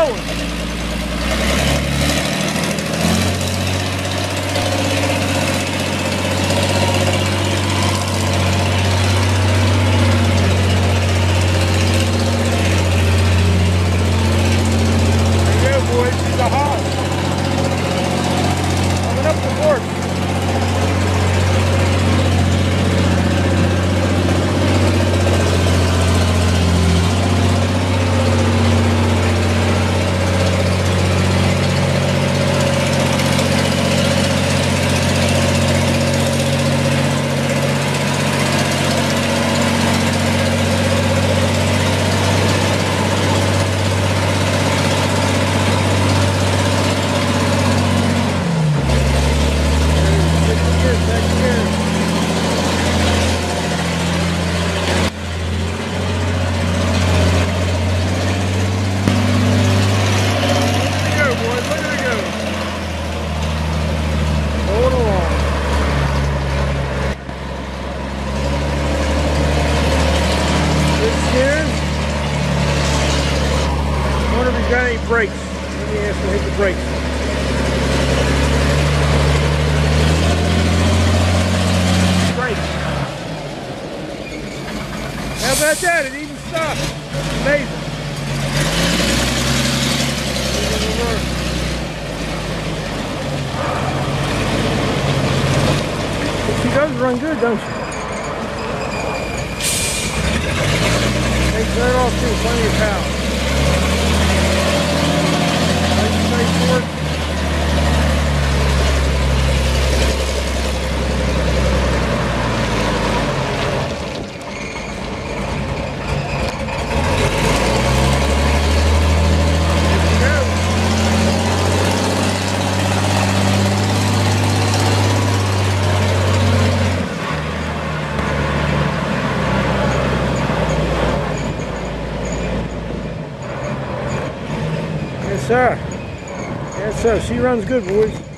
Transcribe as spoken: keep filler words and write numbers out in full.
going. Boys, she's a hog. Coming up the course. Got any brakes? Let me ask him to hit the brakes. Brakes. How about that? It even stopped. Amazing. She does run good, don't she? Takes that off too, plenty of power. Forward. Yes, sir. Yes, sir. She runs good, boys.